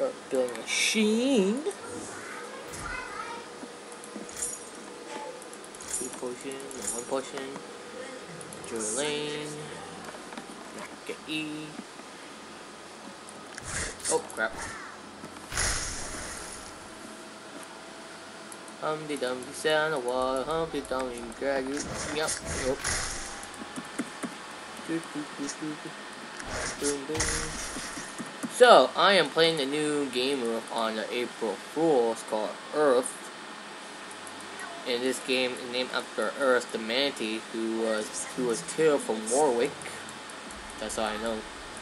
start building a machine. 2 potions, 1 potion. Joy Lane. Get E. Oh crap. Humpty Dumpty sat on the wall. Humpty Dumpty drag you. Yup. Nope. So, I am playing a new game on the April Fool's called Earth. In this game, is named after Earth the Manatee, who was killed from Warwick. That's all I know.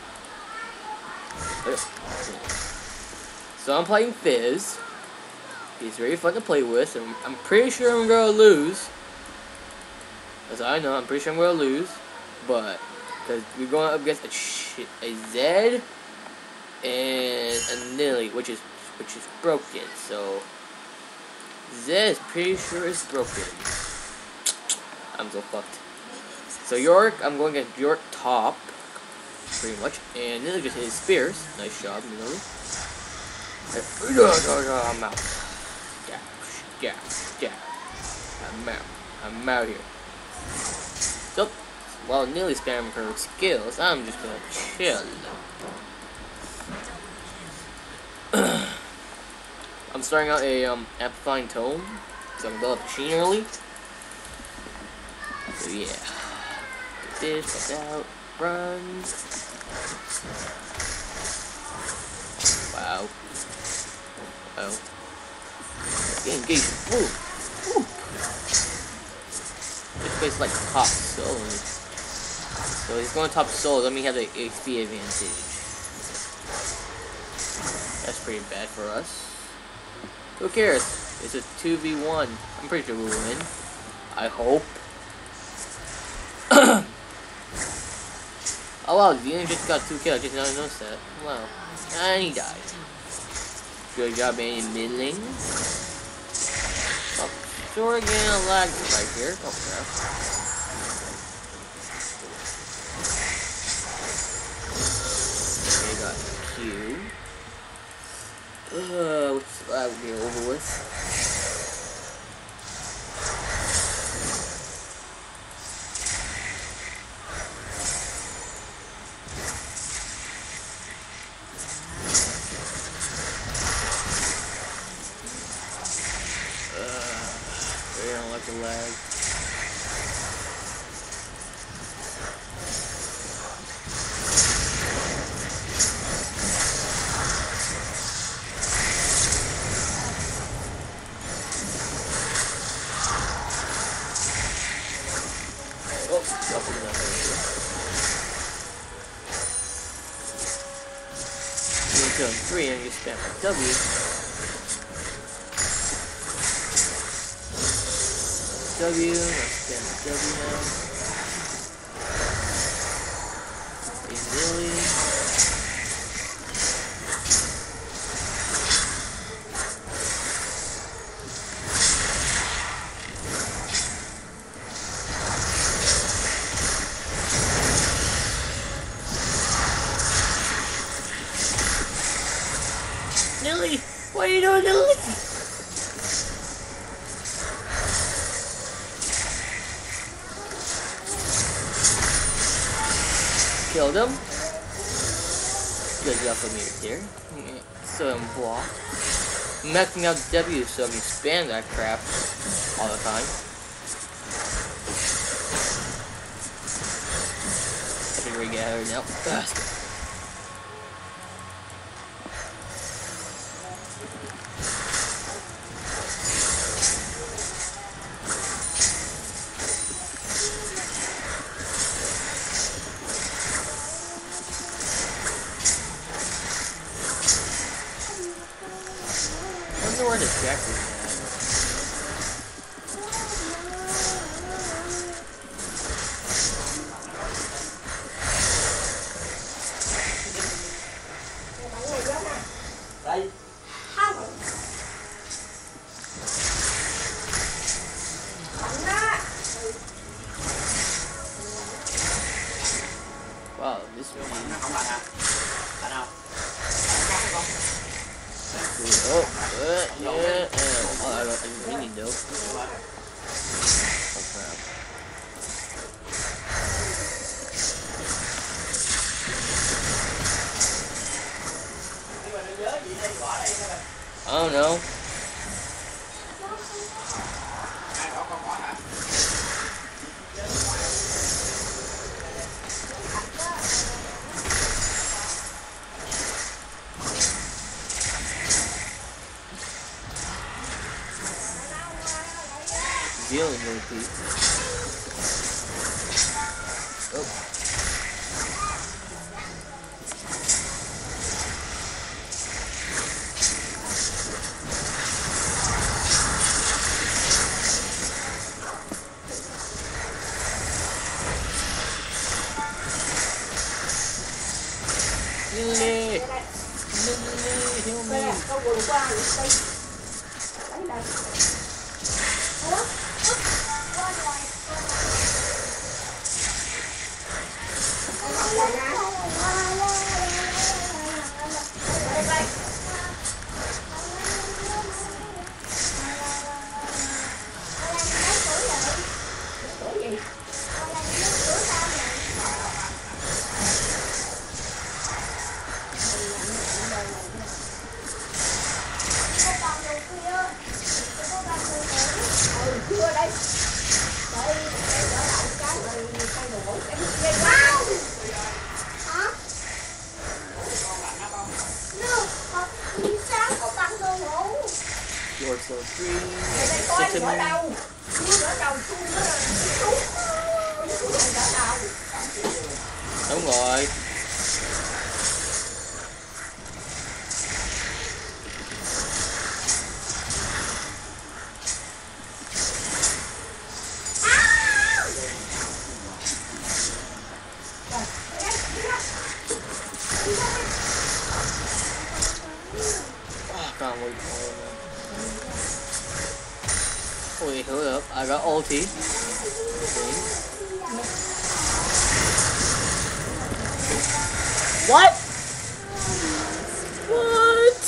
So I'm playing Fizz. He's very fun to play with, and I'm pretty sure I'm gonna lose. That's all I know. I'm pretty sure I'm gonna lose, but because we're going up against a Zed and a Nilly, which is broken. So Zed is pretty sure is broken. I'm so fucked. So York, I'm going against York top, pretty much, and Nilly just hit his spears. Nice job, Nilly. I'm out. Yeah. I'm out here. So, while Nilly's spamming her skills, I'm just gonna chill. I'm starting out a amplifying tone, so I'm gonna build a machine early. So yeah, get this, get out, run. Wow. Oh. Engage. Woo. Woo. This place is like top solo. So he's going top solo. Let me have the HP advantage. That's pretty bad for us. Who cares? It's a 2v1. I'm pretty sure we'll win. I hope. Oh wow, Xena just got 2 kills. I just never noticed that. Wow. And he died. Good job, Andy Middling. Oh, so we're getting a lag right here. Oh crap. Okay, got Q. What's that will be over with? I don't like the lag. Oh, nothing else. 3 and you spam W. W, let's get W now. Really? Nilly, what are you doing, Nilly? Killed him. Good job for me here. So I'm blocked. Maxing out W so I can spam that crap all the time. I think we get out of here now. Bastard. I wonder where the jack is at. Wow, this one. Yeah. Oh, I really need though. Oh crap. I don't know. Dealing with these. Oh. Lily! Help me! You're so free. Đúng rồi. God, wait. Wait, hold up. I got ulti. What? What?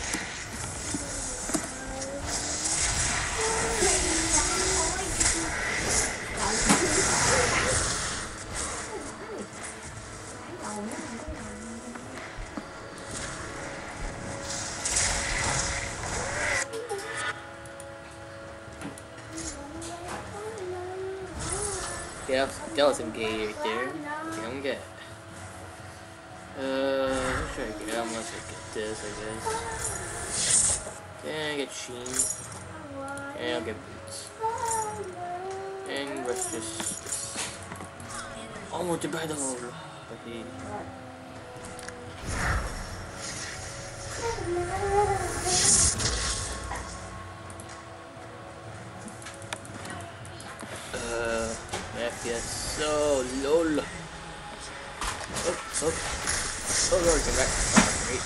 Yeah, that was some gay right there. Okay, I'm good. Let's try to get out. Let's get this, I guess. Then I get Sheen. And I'll get Boots. And let's just onward to battle. Okay. FPS so lol. Oh Lord, come back. Oh, great.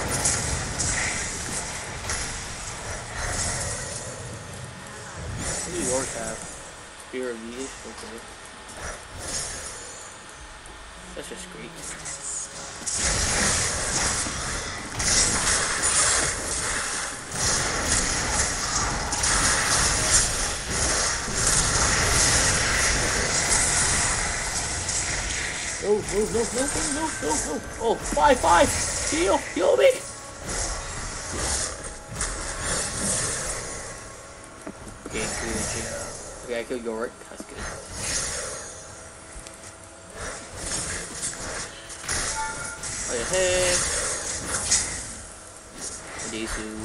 What do yours have? Spear of Yeast? Okay. That's just great. No. Oh, 5. Heal me. Okay, good. Okay, I killed Yorick. That's good. Oh, hey. Desu.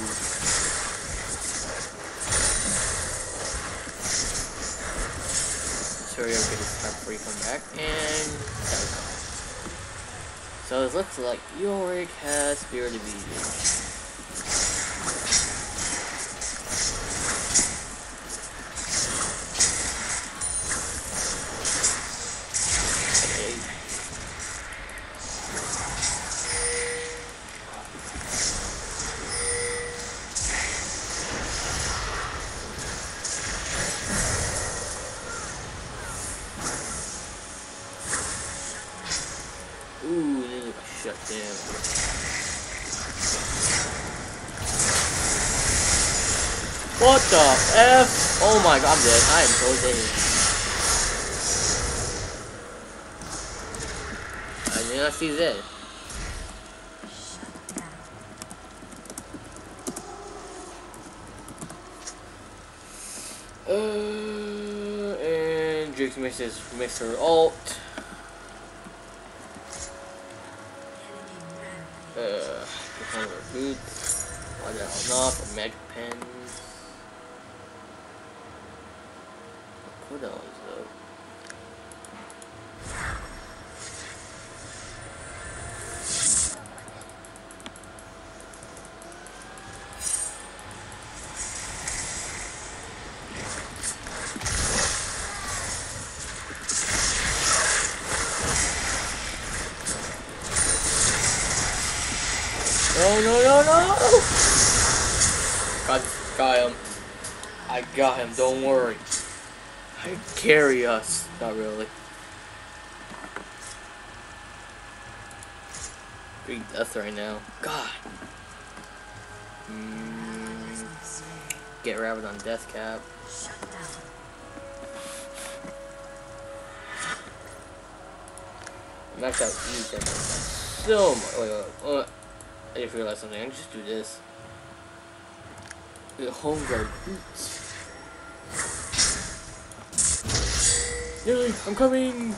Sorry, I'm gonna start before you come back, and there we go. So it looks like Yorick has Spirit of Eden. Ooh, they look shut down. What the F? Oh my god, I'm dead. I am so dead. I did not see that. And Drake makes her ult. Her boots. Why the hell not? For magic pens. What else is up? No! Got him. I got him, don't worry. I carry us. Not really. 3 deaths right now. God. Get Rabbit on death cap. Max out each and so much. Wait. I just realized something. I can just do this. The home guard boots. Yay! I'm coming!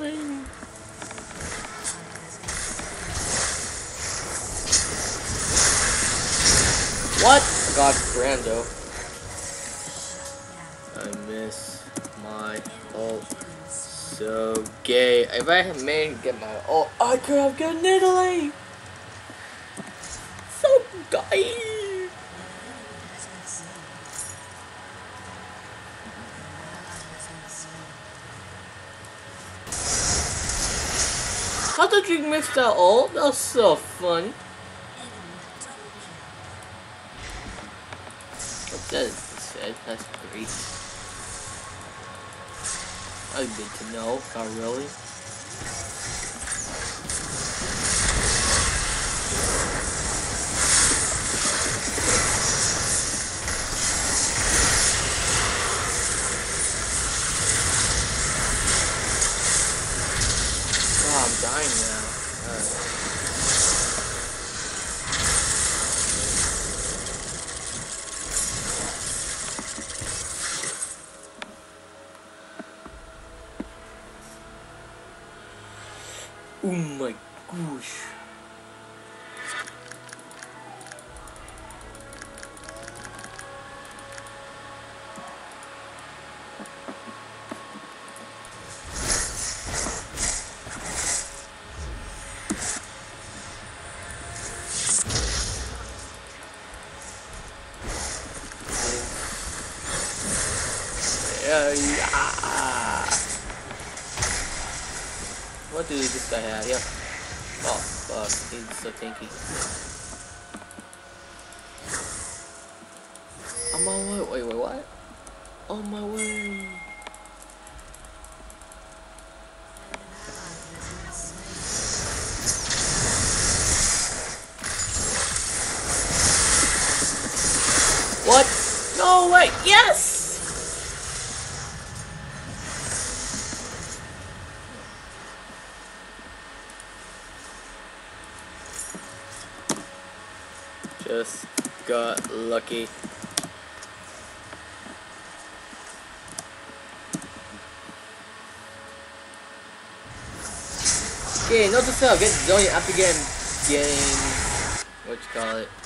What? God, Brando. I miss my ult. So gay. If I had managed to get my ult, I could have gotten Italy! So gay! How did you mix that ult? That was so funny. What that is said? That's great. That's good to know. Not really. I'm dying now. Oh my gosh. What do this guy have? Yep. Oh, fuck. He's so tanky. On my way. Wait, what? On my way. What? No way! Yes! Just got lucky. Okay, note to self, get going after getting what you call it.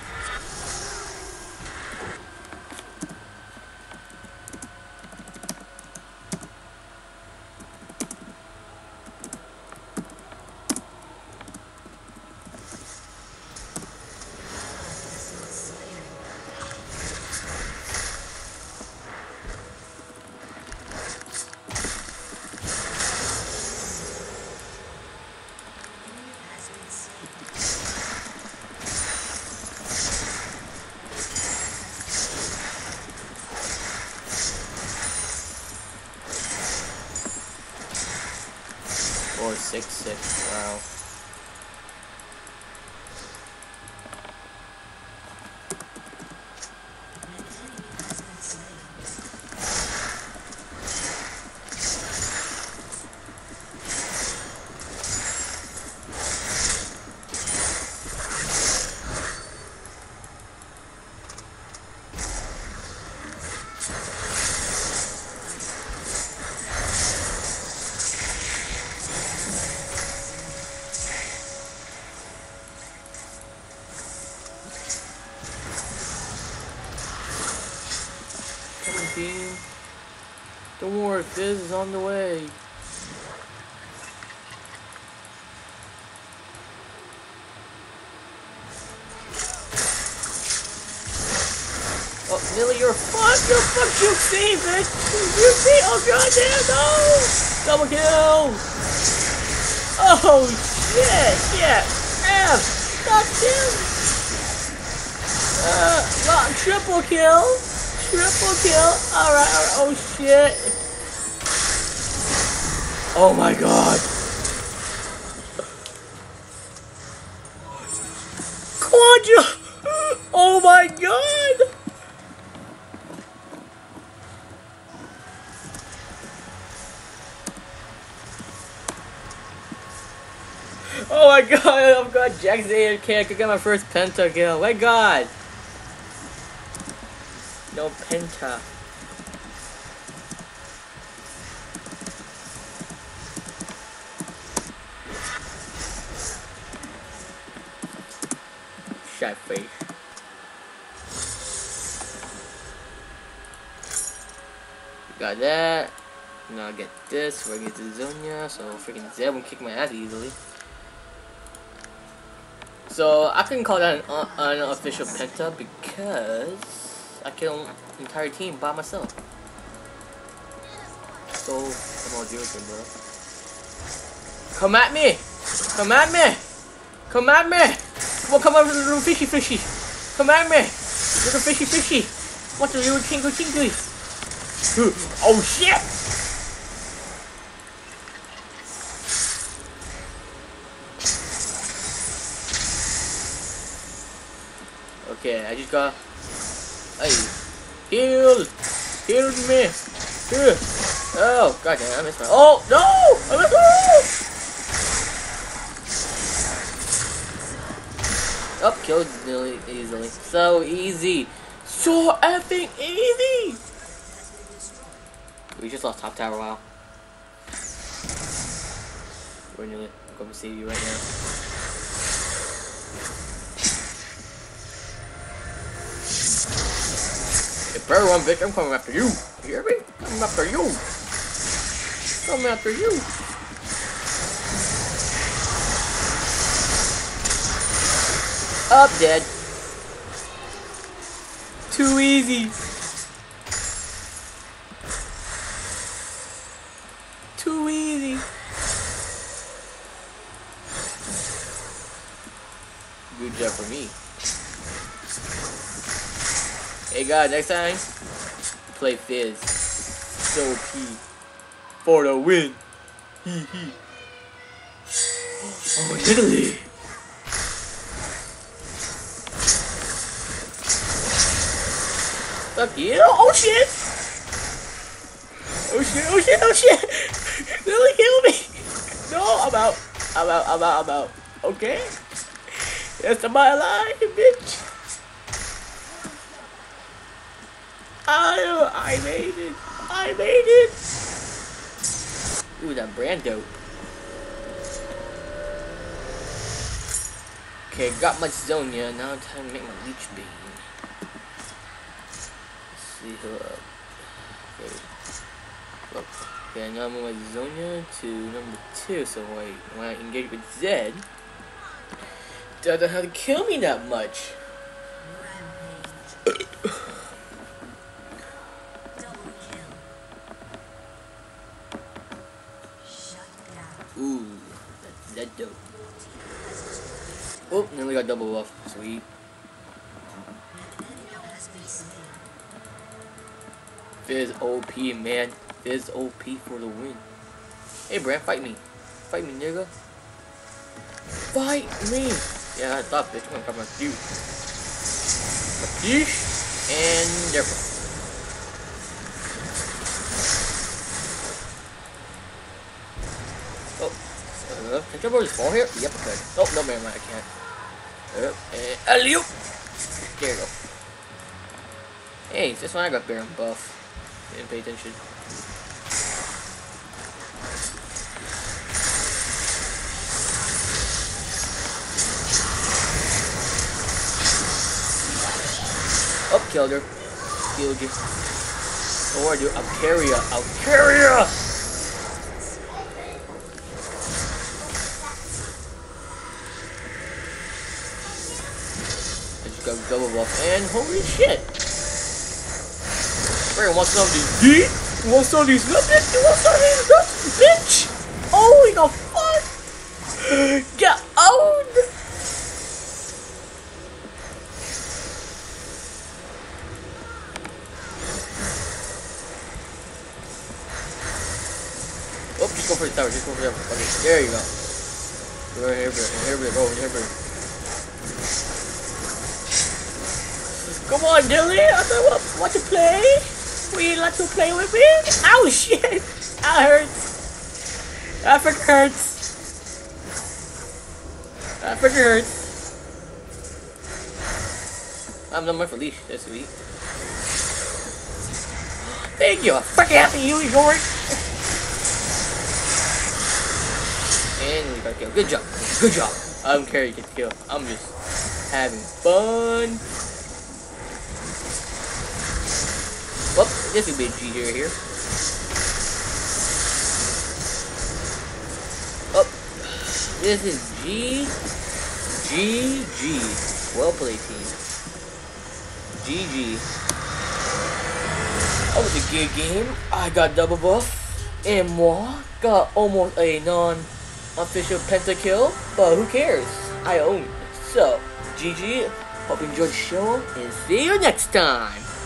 Or 6-6, wow. Fizz is on the way. Oh, Millie, you're fucked! You're fucked! You see, bitch! You see! Oh, goddamn, no! Double kill! Oh, shit! Yeah! F! Goddamn! Triple kill! Triple kill! Alright, oh, shit! Oh, my God! Quadra! Oh, my God! Oh my god, I've got Jax AFK, I could get my first penta kill. My god! No penta. Shot face. Got that. Now I get this, we're gonna get the Zhonya, so freaking Zeb won't kick my ass easily. So I can call that an unofficial penta because I killed the entire team by myself. So I'm all joking, bro. Come at me! Come at me! Come at me! Come on, little fishy! Come at me! Little fishy! What's the little tinkly? Oh shit! Okay, I just got. Hey, heal me! Here. Oh, goddamn! I missed my. Oh no! I missed my. Oh, killed really easily. So easy. So effing easy. We just lost top tower. Wow. We're nearly. I'm going to see you right now. Better run, bitch. I'm coming after you. You hear me? Coming after you. Coming after you. Up, dead. Too easy. Too easy. Good job for me. Hey guys, next time, play Fizz. So OP. For the win. Hee. Oh, Italy. Fuck you. Oh shit. Oh shit. Lily, kill me. No, I'm out. Okay. Yes, I'm alive, bitch. I made it. Ooh, that brand dope. Okay, got my Zhonya. Now it's time to make my Leech Beam. Let's see who up. Okay. Look. Okay, now I'm on my Zhonya to number 2. So wait, when I engage with Zed, doesn't have to kill me that much. Ooh, that's that dope. Oh, nearly got double buff. Sweet. Fizz OP, man. Fizz OP for the win. Hey, Brand, fight me. Fight me, nigga. Fight me. Yeah, I thought, bitch. I'm gonna come after you. Capiche? And therefore. Can I just fall here? Yep, I could. Oh, no, man, I can't. And alley-oop! There you go. Hey, this one I got Baron buff. Didn't pay attention. Oh, killed her. Killed you. Or do Alcaria. Alcaria! I just got double buff and holy shit! Wait, want some of these deep? You want some of these nuggets? You want some of these nuggets, bitch? Oh, you got fun! Get owned! Oh, just go for the tower, just go for the tower. Okay, there you go. Come on, Dilly, I don't want to play. Would you like to play with me? Ow, shit! That hurts. That freaking hurts. That freaking hurts. I'm not my for leash, that's sweet. Thank you, I'm freaking happy you, York. And we got a kill. Good job. Good job. I don't care you get the kill. I'm just having fun. Well, this will be a G here. Oh, this is G. Well played, team. GG. That was a good game. I got double buff. And moi got almost a non-official pentakill. But who cares? I own. So, GG. Hope you enjoyed the show. And see you next time.